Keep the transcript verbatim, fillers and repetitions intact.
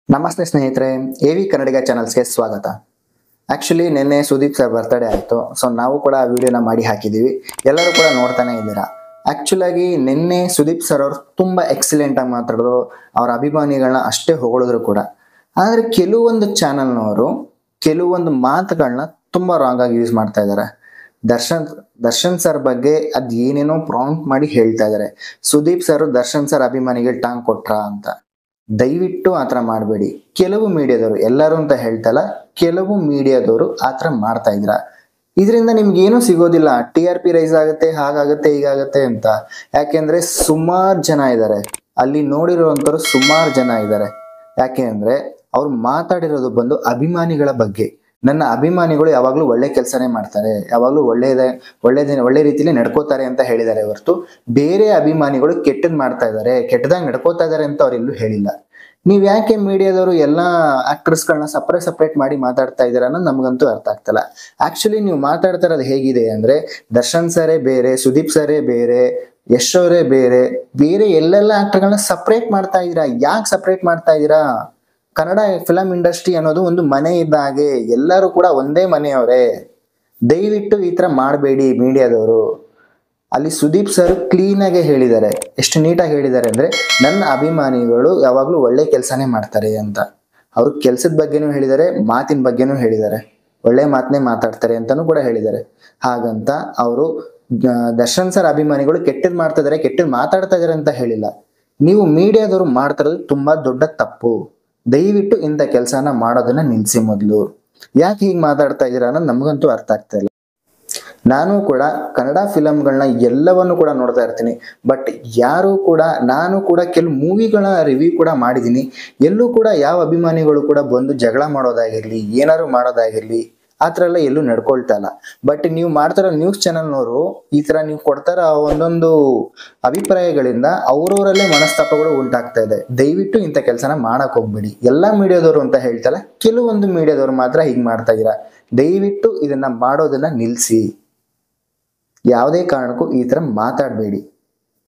ನಮಸ್ತೆ ಸ್ನೇಹಿತರೆ, A V ಕನ್ನಡಿಗ ಚಾನಲ್ಸ್ಗೆ ಸ್ವಾಗತ. ಆ್ಯಕ್ಚುಲಿ ನಿನ್ನೆ ಸುದೀಪ್ ಸರ್ ಬರ್ತ್ಡೇ ಆಯಿತು. ಸೊ ನಾವು ಕೂಡ ಆ ವಿಡಿಯೋನ ಮಾಡಿ ಹಾಕಿದ್ದೀವಿ. ಎಲ್ಲರೂ ಕೂಡ ನೋಡ್ತಾನೆ ಇದ್ದೀರಾ. ಆ್ಯಕ್ಚುಲಾಗಿ ನಿನ್ನೆ ಸುದೀಪ್ ಸರ್ ಅವರು ತುಂಬ ಎಕ್ಸಲೆಂಟಾಗಿ ಮಾತಾಡಿದ್ರು. ಅವರ ಅಭಿಮಾನಿಗಳನ್ನ ಅಷ್ಟೇ ಹೊಗಳಿದ್ರು ಕೂಡ. ಆದರೆ ಕೆಲವೊಂದು ಚಾನಲ್ನವರು ಕೆಲವೊಂದು ಮಾತುಗಳನ್ನ ತುಂಬ ರಾಂಗ್ ಆಗಿ ಯೂಸ್ ಮಾಡ್ತಾ ಇದ್ದಾರೆ. ದರ್ಶನ್ ದರ್ಶನ್ ಸರ್ ಬಗ್ಗೆ ಅದು ಏನೇನೋ ಪ್ರಾಂಪ್ಟ್ ಮಾಡಿ ಹೇಳ್ತಾ ಇದ್ದಾರೆ. ಸುದೀಪ್ ಸರ್ ದರ್ಶನ್ ಸರ್ ಅಭಿಮಾನಿಗೆ ಟಾಂಗ್ ಕೊಟ್ರ ಅಂತ. ದಯವಿಟ್ಟು ಆ ಥರ ಮಾಡಬೇಡಿ. ಕೆಲವು ಮೀಡಿಯಾದವರು, ಎಲ್ಲರೂ ಅಂತ ಹೇಳ್ತಲ್ಲ, ಕೆಲವು ಮೀಡಿಯಾದವರು ಆ ಥರ ಮಾಡ್ತಾ ಇದ್ರ. ಇದರಿಂದ ನಿಮ್ಗೇನೂ ಸಿಗೋದಿಲ್ಲ. ಟಿ ಆರ್ ಪಿ ರೈಸ್ ಆಗುತ್ತೆ, ಹಾಗಾಗುತ್ತೆ ಹೀಗಾಗುತ್ತೆ ಅಂತ. ಯಾಕೆಂದ್ರೆ ಸುಮಾರು ಜನ ಇದ್ದಾರೆ ಅಲ್ಲಿ, ನೋಡಿರುವಂಥವ್ರು ಸುಮಾರು ಜನ ಇದ್ದಾರೆ. ಯಾಕೆ ಅಂದ್ರೆ ಅವ್ರು ಮಾತಾಡಿರೋದು ಬಂದು ಅಭಿಮಾನಿಗಳ ಬಗ್ಗೆ. ನನ್ನ ಅಭಿಮಾನಿಗಳು ಯಾವಾಗಲೂ ಒಳ್ಳೆ ಕೆಲಸನೇ ಮಾಡ್ತಾರೆ, ಯಾವಾಗಲೂ ಒಳ್ಳೆಯದೇ ಒಳ್ಳೆದೇ ಒಳ್ಳೆ ರೀತಿಯಲ್ಲಿ ನಡ್ಕೋತಾರೆ ಅಂತ ಹೇಳಿದ್ದಾರೆ ಹೊರತು ಬೇರೆ ಅಭಿಮಾನಿಗಳು ಕೆಟ್ಟದ್ದು ಮಾಡ್ತಾ ಇದ್ದಾರೆ, ಕೆಟ್ಟದಾಗಿ ನಡ್ಕೋತಾ ಇದ್ದಾರೆ ಅಂತ ಅವ್ರೆಲ್ಲೂ ಹೇಳಿಲ್ಲ. ನೀವು ಯಾಕೆ ಮೀಡಿಯಾದವರು ಎಲ್ಲ ಆಕ್ಟರ್ಸ್ಗಳನ್ನ ಸಪ್ರೇಟ್ ಸಪ್ರೇಟ್ ಮಾಡಿ ಮಾತಾಡ್ತಾ ಇದ್ದೀರಾ ಅನ್ನೋದು ನಮಗಂತೂ ಅರ್ಥ ಆಗ್ತಲ್ಲ. ಆಕ್ಚುಲಿ ನೀವು ಮಾತಾಡ್ತಾ ಇರೋದು ಹೇಗಿದೆ ಅಂದ್ರೆ, ದರ್ಶನ್ ಸರೇ ಬೇರೆ, ಸುದೀಪ್ ಸರೇ ಬೇರೆ, ಯಶ್ ಅವರೇ ಬೇರೆ, ಬೇರೆ ಎಲ್ಲೆಲ್ಲ ಆಕ್ಟರ್ಗಳನ್ನ ಸಪ್ರೇಟ್ ಮಾಡ್ತಾ ಇದ್ದೀರಾ. ಯಾಕೆ ಸಪ್ರೇಟ್ ಮಾಡ್ತಾ ಇದ್ದೀರಾ? ಕನ್ನಡ ಫಿಲಂ ಇಂಡಸ್ಟ್ರಿ ಅನ್ನೋದು ಒಂದು ಮನೆ ಇದ್ದ ಹಾಗೆ, ಎಲ್ಲರೂ ಕೂಡ ಒಂದೇ ಮನೆಯವರೇ. ದಯವಿಟ್ಟು ಈ ಥರ ಮಾಡಬೇಡಿ ಮೀಡಿಯಾದವರು. ಅಲ್ಲಿ ಸುದೀಪ್ ಸರ್ ಕ್ಲೀನಾಗೆ ಹೇಳಿದ್ದಾರೆ, ಎಷ್ಟು ನೀಟಾಗಿ ಹೇಳಿದ್ದಾರೆ ಅಂದರೆ, ನನ್ನ ಅಭಿಮಾನಿಗಳು ಯಾವಾಗಲೂ ಒಳ್ಳೆ ಕೆಲಸನೇ ಮಾಡ್ತಾರೆ ಅಂತ. ಅವರು ಕೆಲಸದ ಬಗ್ಗೆನೂ ಹೇಳಿದ್ದಾರೆ, ಮಾತಿನ ಬಗ್ಗೆನೂ ಹೇಳಿದ್ದಾರೆ, ಒಳ್ಳೆ ಮಾತನ್ನೇ ಮಾತಾಡ್ತಾರೆ ಅಂತಲೂ ಕೂಡ ಹೇಳಿದ್ದಾರೆ. ಹಾಗಂತ ಅವರು ದರ್ಶನ್ ಸರ್ ಅಭಿಮಾನಿಗಳು ಕೆಟ್ಟದ್ದು ಮಾಡ್ತಾ ಇದ್ದಾರೆ, ಕೆಟ್ಟದ್ದು ಮಾತಾಡ್ತಾ ಇದ್ದಾರೆ ಅಂತ ಹೇಳಿಲ್ಲ. ನೀವು ಮೀಡಿಯಾದವರು ಮಾಡ್ತಾ ಇರೋದು ತುಂಬ ದೊಡ್ಡ ತಪ್ಪು. ದಯವಿಟ್ಟು ಇಂಥ ಕೆಲಸನ ಮಾಡೋದನ್ನ ನಿಲ್ಲಿಸಿ. ಮೊದಲು ಯಾಕೆ ಹೀಗೆ ಮಾತಾಡ್ತಾ ಇದ್ದೀರಾ ಅನ್ನೋದು ನಮಗಂತೂ ಅರ್ಥ ಆಗ್ತಾ ಇಲ್ಲ. ನಾನು ಕೂಡ ಕನ್ನಡ ಫಿಲಮ್ಗಳನ್ನ ಎಲ್ಲವನ್ನು ಕೂಡ ನೋಡ್ತಾ ಇರ್ತೀನಿ. ಬಟ್ ಯಾರು ಕೂಡ, ನಾನು ಕೂಡ ಕೆಲವು ಮೂವಿಗಳ ರಿವ್ಯೂ ಕೂಡ ಮಾಡಿದ್ದೀನಿ. ಎಲ್ಲೂ ಕೂಡ ಯಾವ ಅಭಿಮಾನಿಗಳು ಕೂಡ ಬಂದು ಜಗಳ ಮಾಡೋದಾಗಿರಲಿ, ಏನಾದ್ರು ಮಾಡೋದಾಗಿರಲಿ, ಆ ಥರ ಎಲ್ಲ ಎಲ್ಲೂ ನಡ್ಕೊಳ್ತಾ ಇಲ್ಲ. ಬಟ್ ನೀವು ಮಾಡ್ತಾರೋ ನ್ಯೂಸ್ ಚಾನಲ್ನವರು ಈ ಥರ ನೀವು ಕೊಡ್ತಾರ ಒಂದೊಂದು ಅಭಿಪ್ರಾಯಗಳಿಂದ ಅವರವರಲ್ಲೇ ಮನಸ್ತಾಪಗಳು ಉಂಟಾಗ್ತಾ ಇದೆ. ದಯವಿಟ್ಟು ಇಂಥ ಕೆಲಸನ ಮಾಡಕ್ ಹೋಗ್ಬೇಡಿ. ಎಲ್ಲ ಮೀಡಿಯಾದವರು ಅಂತ ಹೇಳ್ತಲ್ಲ, ಕೆಲವೊಂದು ಮೀಡಿಯಾದವರು ಮಾತ್ರ ಹೀಗೆ ಮಾಡ್ತಾ ಇದ್ದೀರಾ. ದಯವಿಟ್ಟು ಇದನ್ನ ಮಾಡೋದನ್ನ ನಿಲ್ಲಿಸಿ. ಯಾವುದೇ ಕಾರಣಕ್ಕೂ ಈ ಥರ ಮಾತಾಡಬೇಡಿ.